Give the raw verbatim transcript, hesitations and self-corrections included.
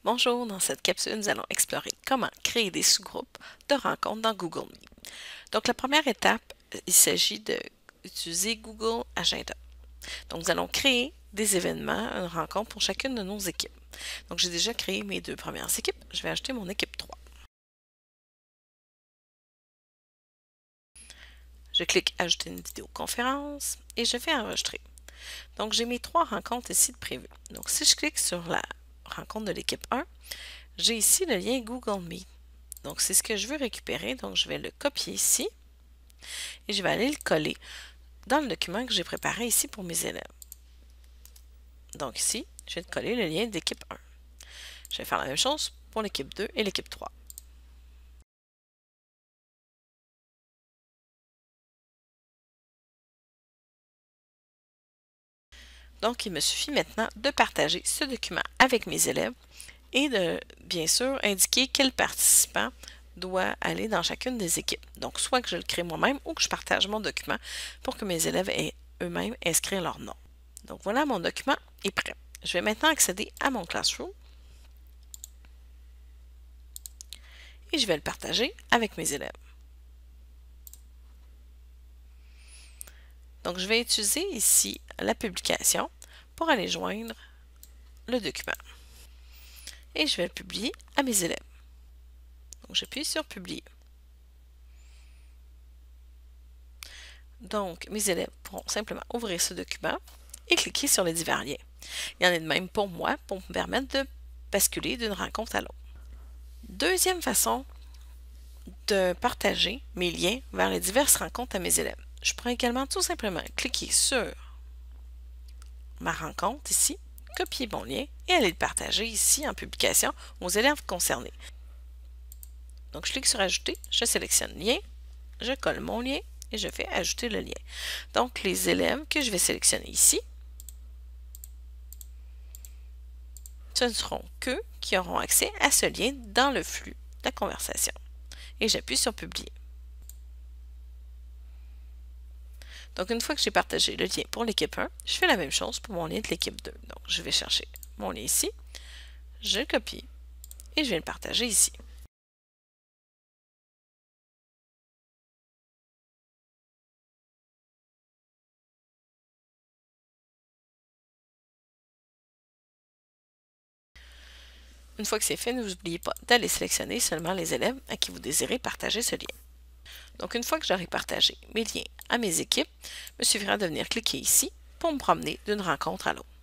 Bonjour, dans cette capsule, nous allons explorer comment créer des sous-groupes de rencontres dans Google Meet. Donc, la première étape, il s'agit d'utiliser Google Agenda. Donc, nous allons créer des événements, une rencontre pour chacune de nos équipes. Donc, j'ai déjà créé mes deux premières équipes. Je vais ajouter mon équipe trois. Je clique Ajouter une vidéoconférence et je vais enregistrer. Donc, j'ai mes trois rencontres ici de prévues. Donc, si je clique sur la rencontre de l'équipe un, j'ai ici le lien Google Meet. Donc, c'est ce que je veux récupérer. Donc, je vais le copier ici et je vais aller le coller dans le document que j'ai préparé ici pour mes élèves. Donc, ici, je vais coller le lien d'équipe un. Je vais faire la même chose pour l'équipe deux et l'équipe trois. Donc, il me suffit maintenant de partager ce document avec mes élèves et de, bien sûr, indiquer quel participant doit aller dans chacune des équipes. Donc, soit que je le crée moi-même ou que je partage mon document pour que mes élèves aient eux-mêmes inscrire leur nom. Donc, voilà, mon document est prêt. Je vais maintenant accéder à mon Classroom et je vais le partager avec mes élèves. Donc, je vais utiliser ici la publication pour aller joindre le document. Et je vais le publier à mes élèves. Donc, j'appuie sur Publier. Donc, mes élèves pourront simplement ouvrir ce document et cliquer sur les divers liens. Il y en a de même pour moi pour me permettre de basculer d'une rencontre à l'autre. Deuxième façon de partager mes liens vers les diverses rencontres à mes élèves. Je pourrais également tout simplement cliquer sur ma rencontre ici, copier mon lien et aller le partager ici en publication aux élèves concernés. Donc, je clique sur Ajouter, je sélectionne Lien, je colle mon lien et je fais Ajouter le lien. Donc, les élèves que je vais sélectionner ici, ce ne seront qu'eux qui auront accès à ce lien dans le flux de la conversation. Et j'appuie sur Publier. Donc, une fois que j'ai partagé le lien pour l'équipe un, je fais la même chose pour mon lien de l'équipe deux. Donc, je vais chercher mon lien ici, je le copie et je vais le partager ici. Une fois que c'est fait, n'oubliez pas d'aller sélectionner seulement les élèves à qui vous désirez partager ce lien. Donc, une fois que j'aurai partagé mes liens à mes équipes, il me suffira de venir cliquer ici pour me promener d'une rencontre à l'autre.